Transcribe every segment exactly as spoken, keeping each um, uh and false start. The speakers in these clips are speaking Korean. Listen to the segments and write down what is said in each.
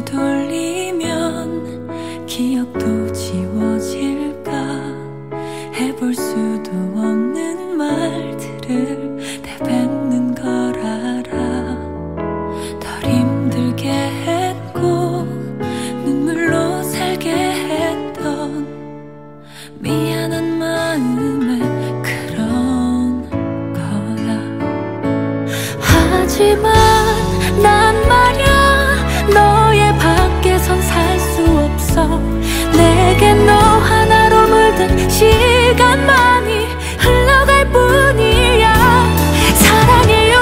돌리면 기억도 지워질까. 해볼 수도 없는 말들을 내뱉는 걸 알아. 덜 힘들게 했고 눈물로 살게 했던 미안한 마음에 그런 거야. 하지만 난 말야 너의 밖에선 살 수 없어. 내게 너 하나로 물든 시간만이 흘러갈 뿐이야. 사랑해요,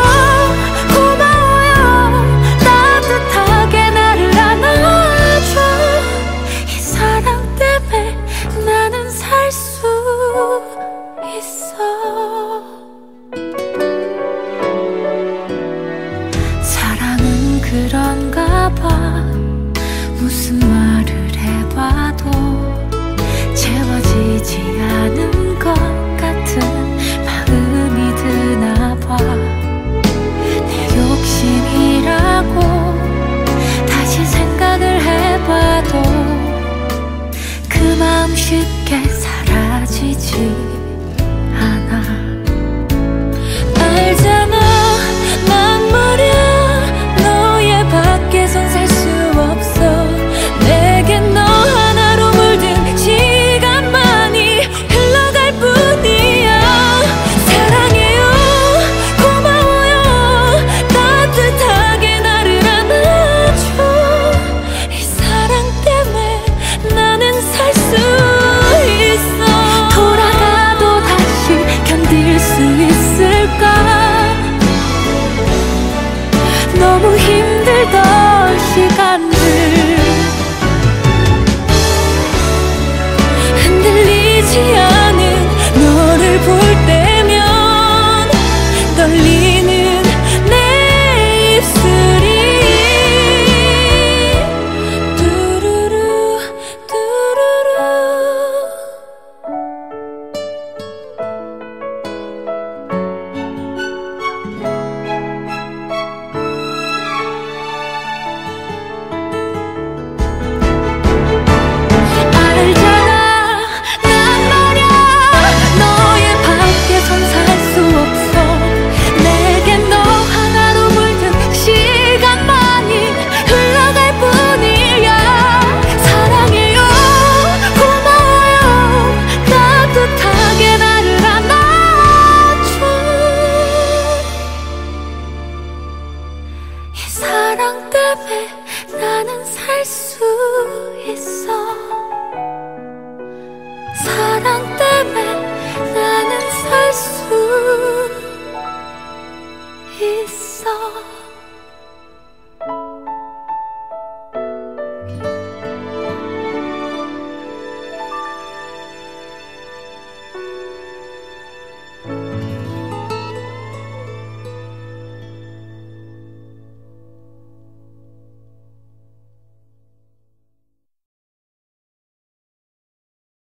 고마워요, 따뜻하게 나를 안아줘. 이 사랑 때문에 나는 살 수 있어. 사랑은 그런가 봐. 무슨 말을 해봐도 채워지지 않은 것 같은 마음이 드나 봐. 내 욕심이라고 다시 생각을 해봐도 그 마음 쉽게 사라지지 않아. 알잖아, 난 말야 너의 밖에선 살 수 없어. 내겐 너 하나로 물든 시간만이 흘러갈 뿐이야. 사랑해요, 고마워요, 따뜻하게 나를 안아줘. 이 사랑 때문에 나는 살 수 있어. 돌아가도 다시 견딜 수 있을까. 너무 힘들던 시간들 흔들리지 않은 너를 볼 때면 떨리는 내 입술이 뚜루루 뚜루루. 사랑 때문에 나는 살 수 있어. 사랑 때문에 나는 살 수